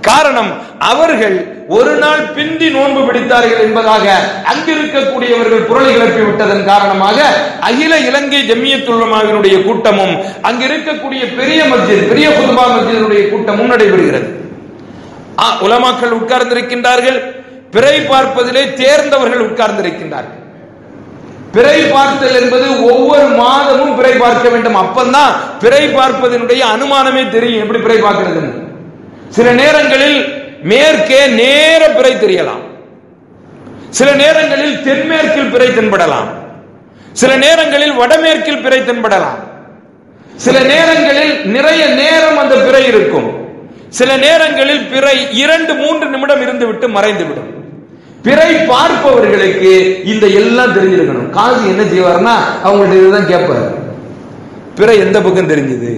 காரணம், அவர்கள் ஒரு நாள் பிந்தி நோன்பு பிடித்தார்கள் என்பதாக அங்கிருக்கக்கூடியவர்கள் புரளி கிளப்பி விட்டதன் காரணமாக அகில இலங்கை ஜம்மியத்துல் உலமாவினுடைய கூட்டமும் அங்கிருக்கக்கூடிய பெரிய மஸ்ஜித், பெரிய குதுபா மஸ்ஜிதுடைய கூட்டமும் நடைபெறுகிறது. உலமாக்கள் உட்கார்ந்திருக்கின்றார்கள், பிறை பார்ப்பதிலே தேர்ந்தவர்கள் உட்கார்ந்திருக்கின்றார்கள். பிறை பார்த்தல் என்பது ஒவ்வொரு மாதமும் பிறை பார்க்க வேண்டும். அப்பந்தான் பிறை பார்ப்பதனுடைய அனுமானமே தெரியும் எப்படி பிறை பார்க்கிறது. சில நேரங்களில் மேற்கே நேர பிறை தெரியலாம், சில நேரங்களில் தென்மேற்கில் பிறை தென்படலாம், சில நேரங்களில் வடமேற்கில் பிறை தென்படலாம், சில நேரங்களில் நிறைய நேரம் அந்த பிறை இருக்கும், சில நேரங்களில் பிறை இரண்டு மூன்று நிமிடம் இருந்து விட்டு மறைந்து விடும். பிறை பார்ப்பவர்களுக்கு இந்த எல்லாம் தெரிஞ்சிருக்கணும். காசி என்ன செய்வார்னா அவங்கள்ட்ட இதுதான் கேட்பார், பிறை எந்த பக்கம் தெரிஞ்சது,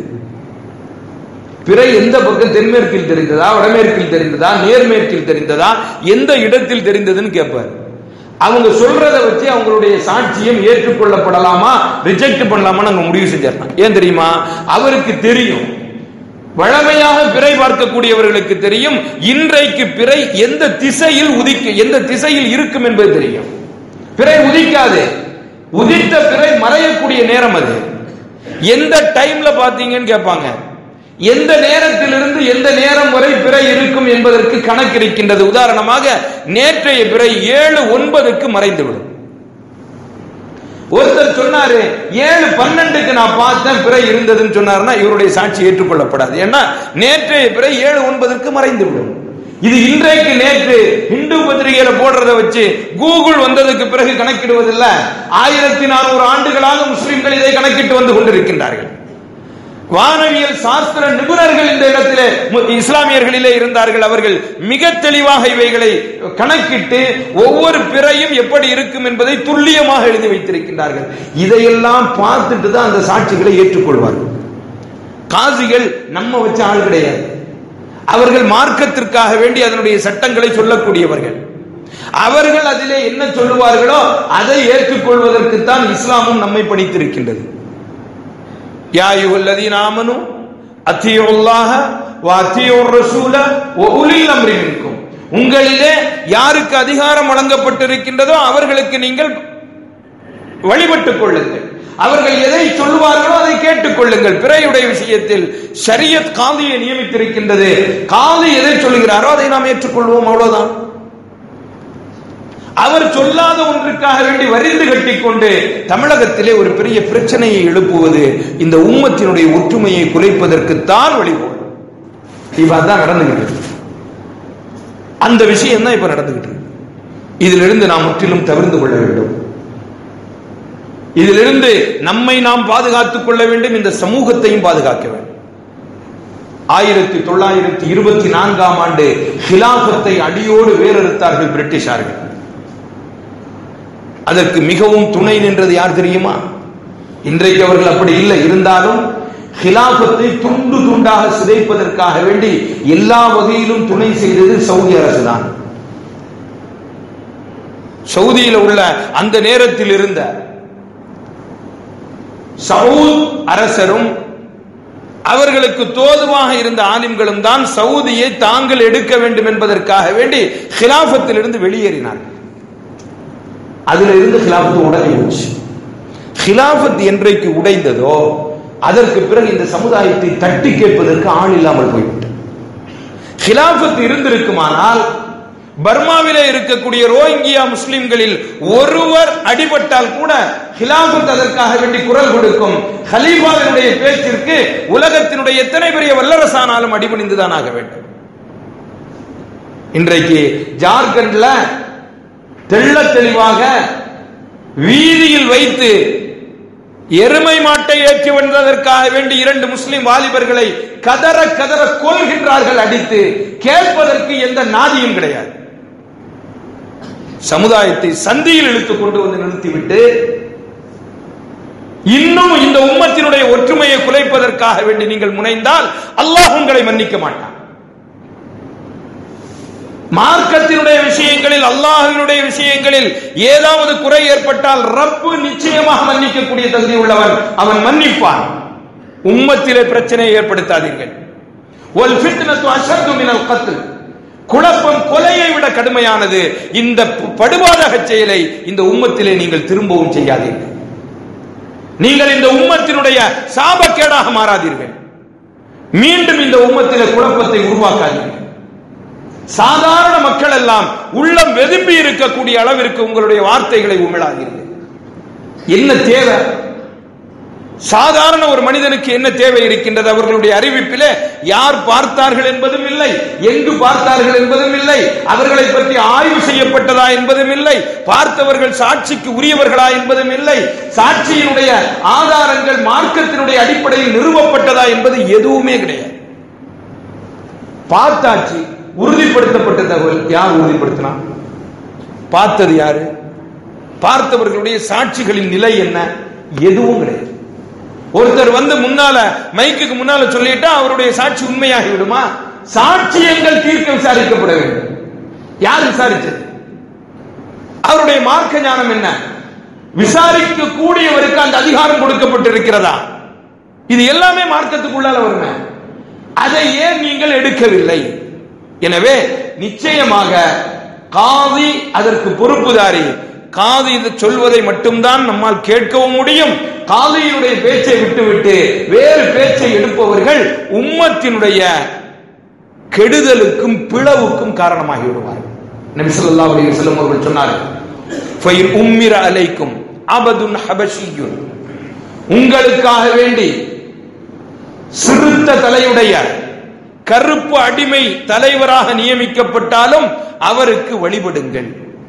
பிறை எந்த பக்கம் தென்மேற்கில் தெரிந்ததா, வடமேற்கில் தெரிந்ததா, நேர்மேற்கில் தெரிந்ததா, எந்த இடத்தில் தெரிந்ததுன்னு கேட்பார். அவங்க சொல்றதை வச்சு அவங்களுடைய சாட்சியம் ஏற்றுக்கொள்ளப்படலாமா ரிஜெக்ட் பண்ணலாமா நாங்க முடிவு செஞ்சிடலாம். ஏன் தெரியுமா, அவருக்கு தெரியும், வழமையாக பிறை பார்க்கக்கூடியவர்களுக்கு தெரியும் இன்றைக்கு பிறை எந்த திசையில் உதிக்க எந்த திசையில் இருக்கும் என்பது தெரியும். பிறை உதிக்காது, உதித்த பிறை மறையக்கூடிய நேரம் அது. எந்த டைம்ல பாத்தீங்கன்னு கேட்பாங்க. எந்த நேரத்திலிருந்து எந்த நேரம் வரை பிறை இருக்கும் என்பதற்கு கணக்கு இருக்கின்றது. உதாரணமாக நேற்றைய பிறை ஏழு ஒன்பதுக்கு மறைந்துவிடும். ஒருத்தர் சொன்னாரு ஏழு பன்னெண்டுக்கு நான் பார்த்தேன் பிறை இருந்ததுன்னு சொன்னாருன்னா இவருடைய சாட்சி ஏற்றுக்கொள்ளப்படாது. ஏன்னா நேற்றைய பிறை ஏழு ஒன்பதுக்கு மறைந்து விடும். இது இன்றைக்கு நேற்று இந்து பத்திரிகையில போடுறத வச்சு கூகுள் வந்ததுக்கு பிறகு கணக்கிடுவதில்லை. ஆயிரத்தி நானூறு ஆண்டுகளாக முஸ்லிம்கள் இதை கணக்கிட்டு வந்து கொண்டிருக்கின்றார்கள். வானவியல் சாஸ்திர நிபுணர்கள் இந்த இடத்திலே இஸ்லாமியர்களிலே இருந்தார்கள். அவர்கள் மிக தெளிவாக இவைகளை கணக்கிட்டு ஒவ்வொரு பிறையும் எப்படி இருக்கும் என்பதை துல்லியமாக எழுதி வைத்திருக்கின்றார்கள். இதையெல்லாம் பார்த்துட்டு தான் அந்த சாட்சிகளை ஏற்றுக்கொள்வார்கள். காசிகள் நம்ம வச்ச ஆள் கிடையாது. அவர்கள் மார்க்கத்திற்காக வேண்டி அதனுடைய சட்டங்களை சொல்லக்கூடியவர்கள். அவர்கள் அதிலே என்ன சொல்லுவார்களோ அதை ஏற்றுக்கொள்வதற்கு தான் இஸ்லாமும் நம்மை பணித்திருக்கின்றது. யா அய்யுஹல்லதீன ஆமனூ அத்தீஉல்லாஹ வ அத்தீஉர் ரசூல வ உலில் அம்ரி மின்கும். உங்களிலே யாருக்கு அதிகாரம் வழங்கப்பட்டிருக்கின்றதோ அவர்களுக்கு நீங்கள் வழிபட்டுக் கொள்ளுங்கள். அவர்கள் எதை சொல்வார்களோ அதை கேட்டுக் கொள்ளுங்கள். பிறையுடைய விஷயத்தில் ஷரியத் காதியை நியமித்திருக்கின்றது. காதி எதை சொல்கிறாரோ அதை நாம் ஏற்றுக்கொள்வோம், அவ்வளவுதான். அவர் சொல்லாத ஒன்றுக்காக வேண்டி வரிந்து கட்டிக்கொண்டு தமிழகத்திலே ஒரு பெரிய பிரச்சனையை எழுப்புவது இந்த உம்மத்தினுடைய ஒற்றுமையை குலைப்பதற்குத்தான் வழிபோம். இப்ப அதான் நடந்துகிட்டு, அந்த விஷயம் தான் இப்ப நடந்துகிட்டு. இதிலிருந்து நாம் முற்றிலும் தவிர்த்து கொள்ள வேண்டும். இதிலிருந்து நம்மை நாம் பாதுகாத்துக் கொள்ள வேண்டும், இந்த சமூகத்தையும் பாதுகாக்க வேண்டும். ஆயிரத்தி தொள்ளாயிரத்தி இருபத்தி நான்காம் ஆண்டு ஹிலாபத்தை அடியோடு வேறறுத்தார்கள் பிரிட்டிஷார்கள். அதற்கு மிகவும் துணை நின்றது யார் தெரியுமா? இன்றைக்கு அவர்கள் அப்படி இல்லை. இருந்தாலும் ஹிலாபத்தை துண்டு துண்டாக சிதைப்பதற்காக வேண்டி எல்லா வகையிலும் துணை செய்தது சவுதி அரசு தான். சவுதியில் உள்ள அந்த நேரத்தில் இருந்த சவுத் அரசரும் அவர்களுக்கு தோதுவாக இருந்த ஆலிம்களும் தான் சவுதியை தாங்கள் எடுக்க வேண்டும் என்பதற்காக வேண்டி ஹிலாபத்தில் இருந்து வெளியேறினார்கள். அதுல இருந்து ஹிலாபத்து உடைஞ்சிருச்சு. ஹிலாபத் என்றைக்கு உடைந்ததோ அதற்கு பிறகு இந்த சமுதாயத்தை தட்டி கேட்பதற்கு ஆள் இல்லாமல் போய்விட்டது. ஹிலாபத் இருந்திருக்குமானால் பர்மாவிலே இருக்கக்கூடிய ரோஹிங்கியா முஸ்லிம்களில் ஒருவர் அடிபட்டால் கூட ஹிலாபத் அதற்காக வேண்டி குரல் கொடுக்கும். ஹலீஃபாவினுடைய பேச்சிற்கு உலகத்தினுடைய எத்தனை பெரிய வல்லரசானாலும் அடிபணிந்துதான் ஆக வேண்டும். இன்றைக்கு ஜார்க்கண்ட்ல தெள்ள தெளிவாக வீதியில் வைத்து எருமை மாட்டை ஏற்றி வந்ததற்காக வேண்டி இரண்டு முஸ்லிம் வாலிபர்களை கதற கதற கொல்கின்றார்கள் அடித்து. கேட்பதற்கு எந்த நாதியும் கிடையாது. சமுதாயத்தை சந்தியில் இழுத்துக் கொண்டு வந்து நிறுத்திவிட்டு இன்னும் இந்த உம்மத்தினுடைய ஒற்றுமையை குலைப்பதற்காக வேண்டி நீங்கள் முனைந்தால் அல்லாஹ் உங்களை மன்னிக்க மாட்டான். மார்க்கத்தினுடைய விஷயங்களில், அல்லாஹ்வினுடைய விஷயங்களில் ஏதாவது குறை ஏற்பட்டால் ரப்பு நிச்சயமாக மன்னிக்கக்கூடிய தகுதி உள்ளவன், அவன் மன்னிப்பான். உம்மத்திலே பிரச்சனையை ஏற்படுத்தாதீர்கள். வல் ஃபித்னத்து அஷத்து மினல் கத்ல். குழப்பம் கொலையை விட கடுமையானது. இந்த படுபாதக செயலை இந்த உம்மத்திலே நீங்கள் திரும்பவும் செய்யாதீர்கள். நீங்கள் இந்த உம்மத்தினுடைய சாபக்கேடாக மாறாதீர்கள். மீண்டும் இந்த உம்மத்திலே குழப்பத்தை உருவாக்காதீர்கள். சாதாரண மக்கள் எல்லாம் உள்ளம் வெதும்பி இருக்கக்கூடிய அளவிற்கு உங்களுடைய வார்த்தைகளை உமிழாதீர்கள். என்ன தேவை? சாதாரண ஒரு மனிதனுக்கு என்ன தேவை இருக்கின்றது? அவர்களுடைய அறிவிப்பிலே யார் பார்த்தார்கள் என்பதும் இல்லை, எங்கு பார்த்தார்கள் என்பதும் இல்லை, அவர்களை பற்றி ஆய்வு செய்யப்பட்டதா என்பதும் இல்லை, பார்த்தவர்கள் சாட்சிக்கு உரியவர்களா என்பதும் இல்லை, சாட்சியினுடைய ஆதாரங்கள் மார்க்கத்தினுடைய அடிப்படையில் நிறுவப்பட்டதா என்பது எதுவுமே கிடையாது. பார்த்தாச்சு, உறுதிப்படுத்தப்பட்ட தகவல். யார் உறுதிப்படுத்தினா? பார்த்தது யாரு? பார்த்தவர்களுடைய சாட்சிகளின் நிலை என்ன? எதுவும் கிடையாது. ஒருத்தர் வந்து முன்னால மைக்குக்கு முன்னால சொல்லிட்டா அவருடைய சாட்சி உண்மையாகி விடுமா? சாட்சியங்கள் தீர்க்க விசாரிக்கப்பட வேண்டும். யார் விசாரிச்சது? அவருடைய மார்க்க ஞானம் என்ன? விசாரிக்க கூடியவருக்கு அந்த அதிகாரம் கொடுக்கப்பட்டிருக்கிறதா? இது எல்லாமே மார்க்கத்துக்குள்ளால வருமே. அதை ஏன் நீங்கள் எடுக்கவில்லை? எனவே நிச்சயமாக காதி அதற்கு பொறுப்புதாரி. காதி இது சொல்வதை மட்டும்தான் நம்மால் கேட்கவும் முடியும். காதியினுடைய பேச்சை விட்டுவிட்டு வேறு பேச்சை எடுப்பவர்கள் உம்மத்தினுடைய கெடுதலுக்கும் பிளவுக்கும் காரணமாகி விடுவார்கள். நபி ஸல்லல்லாஹு அலைஹி வஸல்லம் அவர்கள் சொன்னார்கள், ஃபைன் உம்மிர அலைக்கும் அபதுன் ஹபஷியுன், உங்களுக்காக வேண்டி சிறுத்த தலையுடைய கருப்பு அடிமை தலைவராக நியமிக்கப்பட்டாலும் அவருக்கு வழிபடுங்கள்.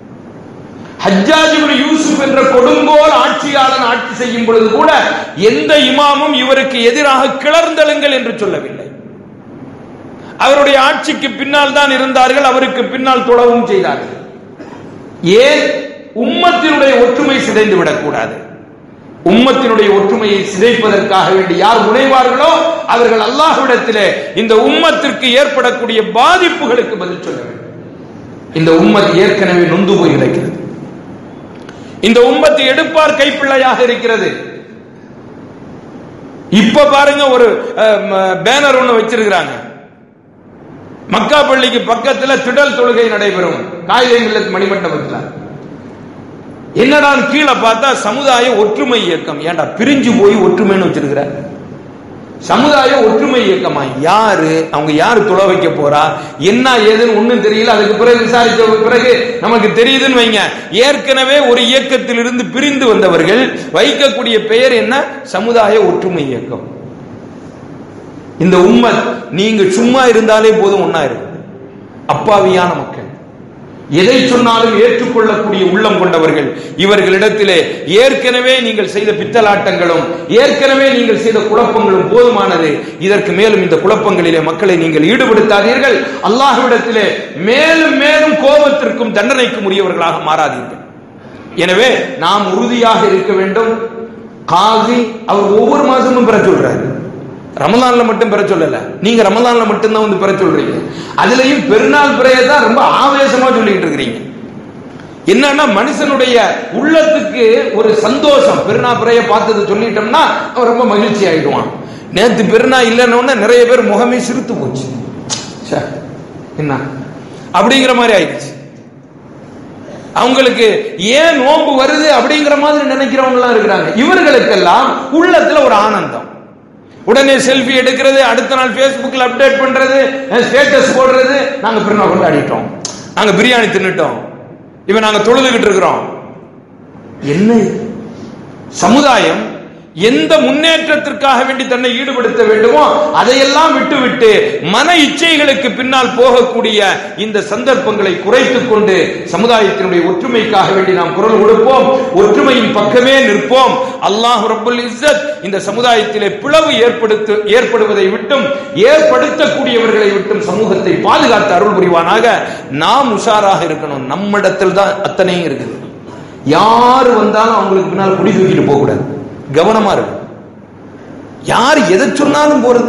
ஹஜ்ஜாஜ் இப்னு யூசுப் என்ற கொடுங்கோல் ஆட்சியாளன் ஆட்சி செய்யும் பொழுது கூட எந்த இமாமும் இவருக்கு எதிராக கிளர்ந்தெழுங்கள் என்று சொல்லவில்லை. அவருடைய ஆட்சிக்கு பின்னால் தான் இருந்தார்கள், அவருக்கு பின்னால் தொழவும் செய்தார்கள். ஏன்? உம்மத்தினுடைய ஒற்றுமை சிதைந்து விடக்கூடாது. உம்மத்தினுடைய ஒற்றுமையை சிதைப்பதற்காக வேண்டி யார் முனைவார்களோ அவர்கள் அல்லாஹ்விடத்திலே இந்த உம்மத்திற்கு ஏற்படக்கூடிய பாதிப்புகளுக்கு பதில் சொல்ல வேண்டும். இந்த உம்மத் ஏற்கனவே நொந்து போய் கிடைக்கிறது. இந்த உம்மத்து எடுப்பார் கைப்பிள்ளையாக இருக்கிறது. இப்ப பாருங்க, ஒரு பேனர் ஒண்ணு வச்சிருக்கிறாங்க. மக்கா பள்ளிக்கு பக்கத்துல திடல் தொழுகை நடைபெறும் காயிதே மில்லத் மணிமண்டபத்தில். என்னடா கீழே பார்த்தா சமுதாய ஒற்றுமை இயக்கம். ஏண்டா பிரிஞ்சு போய் ஒற்றுமைன்னு வச்சிருக்கிற? சமுதாய ஒற்றுமை இயக்கமா? யாரு அவங்க? யாரு தொலை வைக்க போறா? என்ன ஏதுன்னு ஒண்ணும் தெரியல. அதுக்கு பிறகு விசாரிச்ச பிறகு நமக்கு தெரியுதுன்னு வைங்க. ஏற்கனவே ஒரு இயக்கத்தில் இருந்து பிரிந்து வந்தவர்கள் வைக்கக்கூடிய பெயர் என்ன? சமுதாய ஒற்றுமை இயக்கம். இந்த உம்மத் நீங்க சும்மா இருந்தாலே போதும் ஒன்னா இருக்கு. அப்பாவியான மக்கள், எதை சொன்னாலும் ஏற்றுக்கொள்ளக்கூடிய உள்ளம் கொண்டவர்கள். இவர்களிடத்திலே ஏற்கனவே நீங்கள் செய்த பித்தலாட்டங்களும் ஏற்கனவே நீங்கள் செய்த குழப்பங்களும் போதுமானது. இதற்கு மேலும் இந்த குழப்பங்களிலே மக்களை நீங்கள் ஈடுபடுத்தாதீர்கள். அல்லாஹ்விடத்திலே மேலும் மேலும் கோபத்திற்கும் தண்டனைக்கும் உரியவர்களாக மாறாதீர்கள். எனவே நாம் உறுதியாக இருக்க வேண்டும். காதி அவர் ஒவ்வொரு மாசமும் பெற சொல்றாரு. ரமலான்ல மட்டும் பெற சொல்லல, நீங்க ரமலான்ல மட்டும்தான் வந்து பெற சொல்றீங்க. அதுலயும் பெருநாள் பிறையை தான் ரொம்ப ஆவேசமா சொல்லிட்டு இருக்கிறீங்க. என்னன்னா மனுஷனுடைய உள்ளத்துக்கு ஒரு சந்தோஷம். பெருநாள் பிறையை பார்த்தது சொல்லிட்டோம்னா அவன் ரொம்ப மகிழ்ச்சி ஆயிடுவான். நேற்று பெருநாள் இல்லைன்னு நிறைய பேர் முகமே சிரித்து போச்சு. என்ன அப்படிங்கிற மாதிரி ஆயிடுச்சு. அவங்களுக்கு ஏன் நோன்பு வருது அப்படிங்கிற மாதிரி நினைக்கிறவங்க எல்லாம் இருக்கிறாங்க. இவர்களுக்கெல்லாம் உள்ளத்துல ஒரு ஆனந்தம். உடனே செல்ஃபி எடுக்கிறது, அடுத்த நாள் பேஸ்புக்ல அப்டேட் பண்றது, ஸ்டேட்டஸ் போடுறது. நாங்க பெருநாள் கொண்டாடிட்டோம், நாங்க பிரியாணி தின்னுட்டோம், இப்ப நாங்க தொழுதுகிட்டு இருக்கிறோம். என்ன சமுதாயம் எந்த முன்னேற்றத்திற்காக வேண்டி தன்னை ஈடுபடுத்த வேண்டுமோ அதையெல்லாம் விட்டுவிட்டு மன இச்சைகளுக்கு பின்னால் போகக்கூடிய இந்த சந்தர்ப்பங்களை குறைத்துக் கொண்டு சமுதாயத்தினுடைய ஒற்றுமைக்காக வேண்டி நாம் குரல் கொடுப்போம், ஒற்றுமையின் பக்கமே நிற்போம். அல்லாஹ் ரப்புல் இஸ்ஸத் இந்த சமுதாயத்திலே பிளவு ஏற்படுத்த ஏற்படுவதை விட்டும் ஏற்படுத்தக்கூடியவர்களை விட்டும் சமூகத்தை பாதுகாத்து அருள் புரிவானாக. நாம் உஷாராக இருக்கணும். நம்மிடத்தில் தான் அத்தனையும் இருக்குது. யாரு வந்தாலும் அவங்களுக்கு பின்னால் குடி தூக்கிட்டு போக கூடாது. கவனமா இருக்கு. யார் எதை சொன்னாலும் போறது.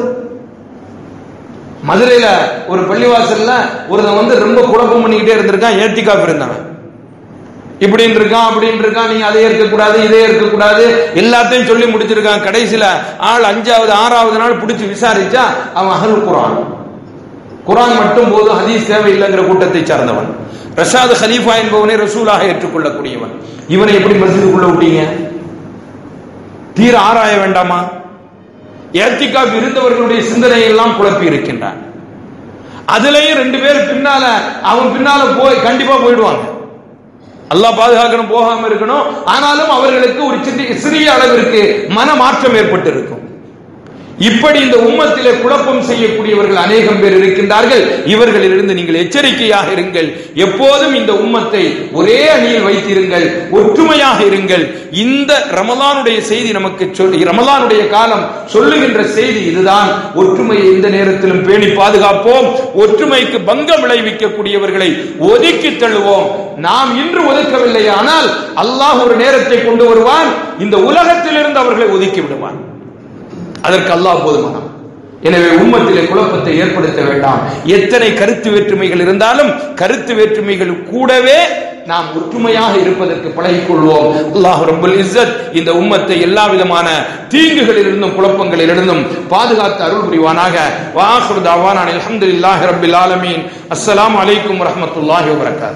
மதுரையில ஒரு பள்ளிவாசல்ல ஒருத்தன் வந்து ரொம்ப குழப்பம் பண்ணிக்கிட்டே இருந்திருக்கான். ஏத்திகாப் இருந்தான், இப்படின்னு இருக்கான் அப்படின்னு இருக்கான். நீங்க அதை இருக்கக்கூடாது இதே இருக்கக்கூடாது எல்லாத்தையும் சொல்லி முடிச்சிருக்கான். கடைசியில ஆள் அஞ்சாவது ஆறாவது நாள் பிடிச்சி விசாரிச்சா அவன் அஹ்லுல் குர்ஆன். குர்ஆன் மட்டும் போதும், ஹதீஸ் தேவையில்லைங்கிற கூட்டத்தை சார்ந்தவன். ரஷாத் ஹலீஃபா என்பவனை ரசூலாக ஏற்றுக்கொள்ளக்கூடியவன். இவனை எப்படி மஸ்ஜிதுக்குள்ள விட்டீங்க? தீர ஆராய வேண்டாமா? இஅ்திகாஃப் இருந்தவர்களுடைய சிந்தனையை எல்லாம் குழப்பி இருக்கின்றான். அதுலயும் ரெண்டு பேர் பின்னால, அவன் பின்னால போய் கண்டிப்பா போயிடுவாங்க. அல்லாஹ் பாதுகாக்கணும், போகாம இருக்கணும். ஆனாலும் அவர்களுக்கு ஒரு சிறிய அளவிற்கு மன மாற்றம் ஏற்பட்டு இருக்கும். இப்படி இந்த உம்மத்திலே குழப்பம் செய்யக்கூடியவர்கள் அநேகம் பேர் இருக்கின்றார்கள். இவர்களிலிருந்து நீங்கள் எச்சரிக்கையாக இருங்கள். எப்போதும் இந்த உம்மத்தை ஒரே அணியில் வைத்திருங்கள், ஒற்றுமையாக இருங்கள். இந்த ரமலானுடைய செய்தி நமக்கு சொல்லி, ரமலானுடைய காலம் சொல்லுகின்ற செய்தி இதுதான். ஒற்றுமையை இந்த நேரத்திலும் பேணி பாதுகாப்போம். ஒற்றுமைக்கு பங்கம் விளைவிக்கக்கூடியவர்களை ஒதுக்கி தள்ளுவோம். நாம் இன்று ஒதுக்கவில்லை, ஆனால் அல்லாஹ் ஒரு நேரத்தை கொண்டு வருவான், இந்த உலகத்திலிருந்து அவர்களை ஒதுக்கி விடுவான். அதற்கு அல்லாஹ் போதுமானவன். எனவே உம்மத்திலே குழப்பத்தை ஏற்படுத்த வேண்டாம். எத்தனை கருத்து வேற்றுமைகள் இருந்தாலும் கருத்து வேற்றுமைகள் கூடவே நாம் ஒற்றுமையாக இருப்பதற்கு பழகிக் கொள்வோம். அல்லாஹ் ரப்பல் இஸ்ஸத் இந்த உம்மத்தை எல்லா விதமான தீங்குகளிலிருந்தும் குழப்பங்களிலிருந்தும் பாதுகாத்து அருள் புரிவானாக. வ ஆகிரு தஅவானா அல்ஹம்துலில்லாஹி ரப்பில் ஆலமீன். அஸ்ஸலாமு அலைக்கும் வரஹ்மத்துல்லாஹி வபரகாத்துஹு.